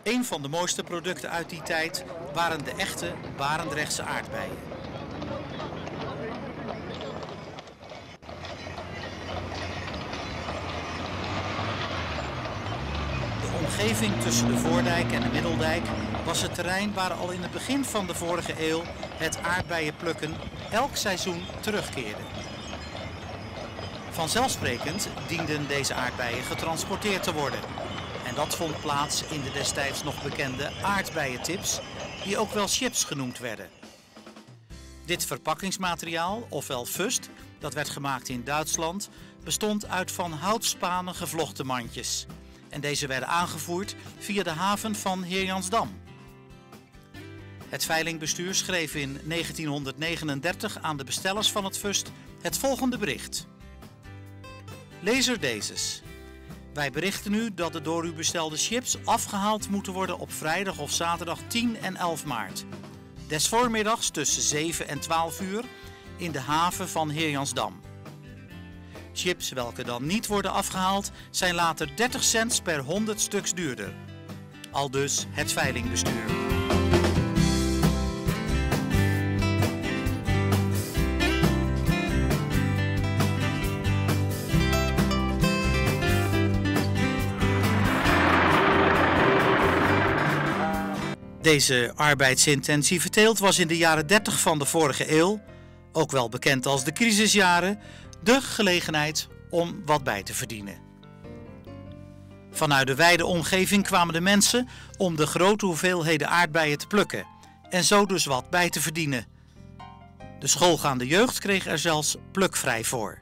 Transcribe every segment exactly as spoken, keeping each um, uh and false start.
Een van de mooiste producten uit die tijd waren de echte Barendrechtse aardbeien. De omgeving tussen de Voordijk en de Middeldijk was het terrein waar al in het begin van de vorige eeuw het aardbeienplukken elk seizoen terugkeerde. Vanzelfsprekend dienden deze aardbeien getransporteerd te worden. En dat vond plaats in de destijds nog bekende aardbeientips, die ook wel chips genoemd werden. Dit verpakkingsmateriaal, ofwel fust, dat werd gemaakt in Duitsland, bestond uit van houtspanen gevlochten mandjes. En deze werden aangevoerd via de haven van Heerjansdam. Het veilingbestuur schreef in negentienhonderdnegenendertig aan de bestellers van het fust het volgende bericht. Lezer dezes. Wij berichten u dat de door u bestelde chips afgehaald moeten worden op vrijdag of zaterdag tien en elf maart. Des voormiddags tussen zeven en twaalf uur in de haven van Heerjansdam. Chips welke dan niet worden afgehaald zijn later dertig cents per honderd stuks duurder. Aldus het veilingbestuur. Deze arbeidsintensieve teelt was in de jaren dertig van de vorige eeuw, ook wel bekend als de crisisjaren, de gelegenheid om wat bij te verdienen. Vanuit de wijde omgeving kwamen de mensen om de grote hoeveelheden aardbeien te plukken en zo dus wat bij te verdienen. De schoolgaande jeugd kreeg er zelfs plukvrij voor.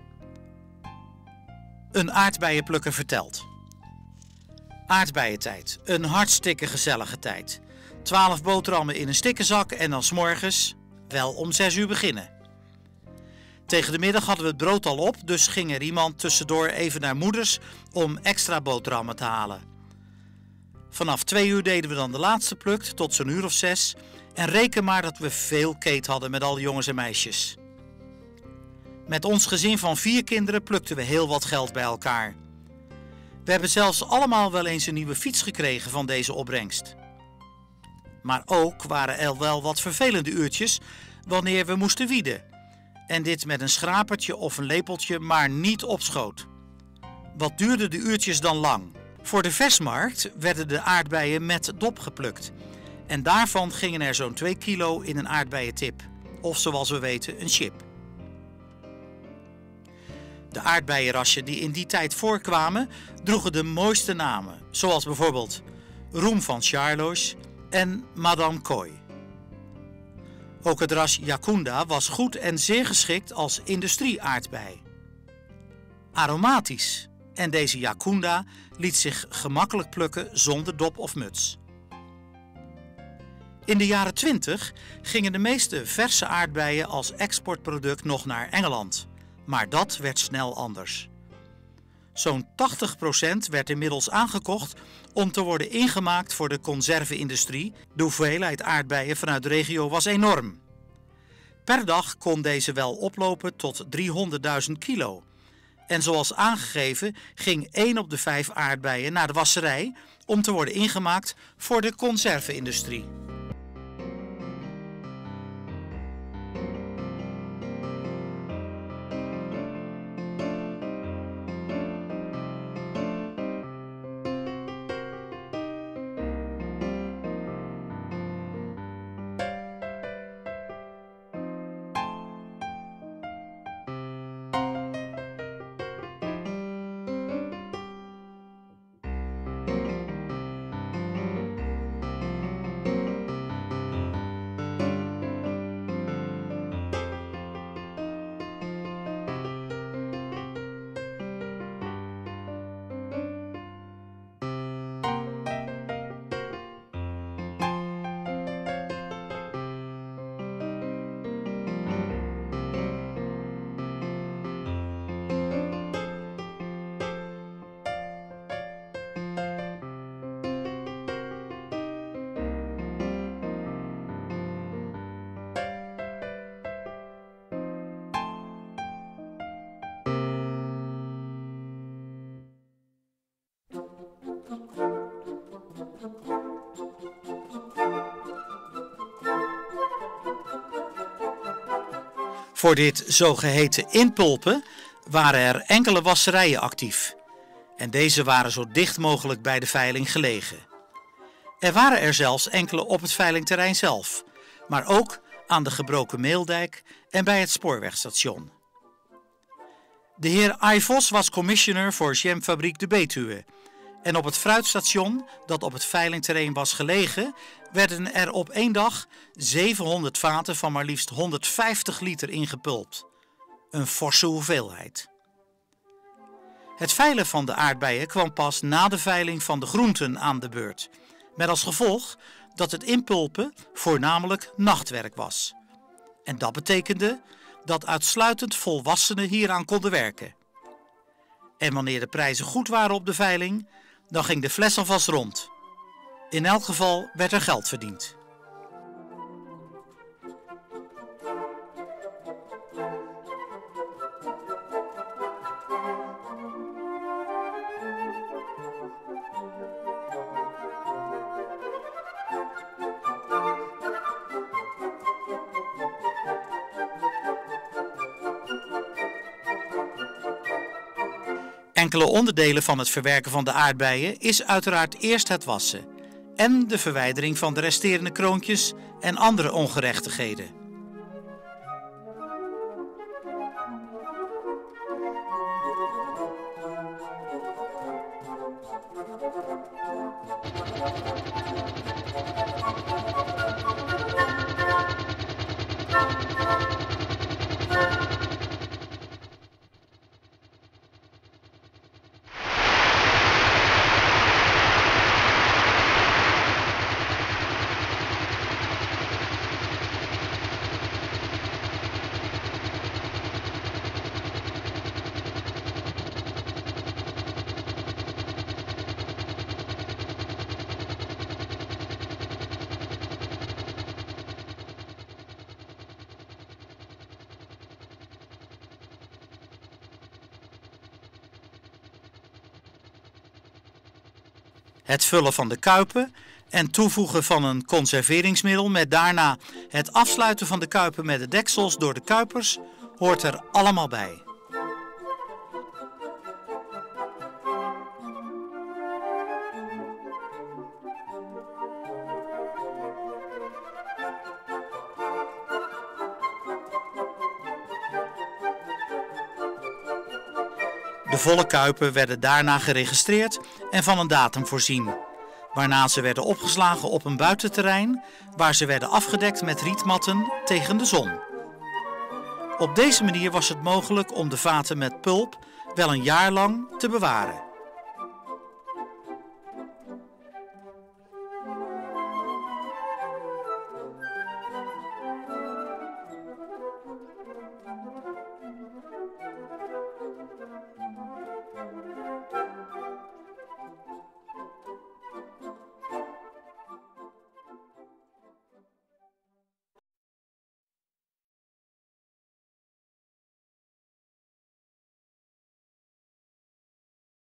Een aardbeienplukker vertelt. Aardbeientijd, een hartstikke gezellige tijd. Twaalf boterhammen in een stikkenzak en dan 's morgens wel om zes uur beginnen. Tegen de middag hadden we het brood al op, dus ging er iemand tussendoor even naar moeders om extra boterhammen te halen. Vanaf twee uur deden we dan de laatste pluk tot zo'n uur of zes en reken maar dat we veel keet hadden met alle jongens en meisjes. Met ons gezin van vier kinderen plukten we heel wat geld bij elkaar. We hebben zelfs allemaal wel eens een nieuwe fiets gekregen van deze opbrengst. Maar ook waren er wel wat vervelende uurtjes wanneer we moesten wieden. En dit met een schrapertje of een lepeltje maar niet op schoot. Wat duurden de uurtjes dan lang? Voor de versmarkt werden de aardbeien met dop geplukt. En daarvan gingen er zo'n twee kilo in een aardbeientip. Of zoals we weten een chip. De aardbeienrassen die in die tijd voorkwamen droegen de mooiste namen. Zoals bijvoorbeeld Roem van Charloes en Madame Kooi. Ook het ras Yakunda was goed en zeer geschikt als industrie-aardbei. Aromatisch, en deze Yakunda liet zich gemakkelijk plukken zonder dop of muts. In de jaren twintig gingen de meeste verse aardbeien als exportproduct nog naar Engeland, maar dat werd snel anders. Zo'n tachtig procent werd inmiddels aangekocht om te worden ingemaakt voor de conserve-industrie. De hoeveelheid aardbeien vanuit de regio was enorm. Per dag kon deze wel oplopen tot driehonderdduizend kilo. En zoals aangegeven ging één op de vijf aardbeien naar de wasserij om te worden ingemaakt voor de conserve-industrie. Voor dit zogeheten inpulpen waren er enkele wasserijen actief. En deze waren zo dicht mogelijk bij de veiling gelegen. Er waren er zelfs enkele op het veilingterrein zelf, maar ook aan de gebroken Meeldijk en bij het spoorwegstation. De heer Ai Vos was commissioner voor Jamfabriek de Betuwe. En op het fruitstation dat op het veilingterrein was gelegen, werden er op één dag zevenhonderd vaten van maar liefst honderdvijftig liter ingepulpt. Een forse hoeveelheid. Het veilen van de aardbeien kwam pas na de veiling van de groenten aan de beurt. Met als gevolg dat het inpulpen voornamelijk nachtwerk was. En dat betekende dat uitsluitend volwassenen hieraan konden werken. En wanneer de prijzen goed waren op de veiling, dan ging de fles alvast rond. In elk geval werd er geld verdiend. Enkele onderdelen van het verwerken van de aardbeien is uiteraard eerst het wassen en de verwijdering van de resterende kroontjes en andere ongerechtigheden. Het vullen van de kuipen en toevoegen van een conserveringsmiddel met daarna het afsluiten van de kuipen met de deksels door de kuipers hoort er allemaal bij. De volle kuipen werden daarna geregistreerd en van een datum voorzien, waarna ze werden opgeslagen op een buitenterrein waar ze werden afgedekt met rietmatten tegen de zon. Op deze manier was het mogelijk om de vaten met pulp wel een jaar lang te bewaren.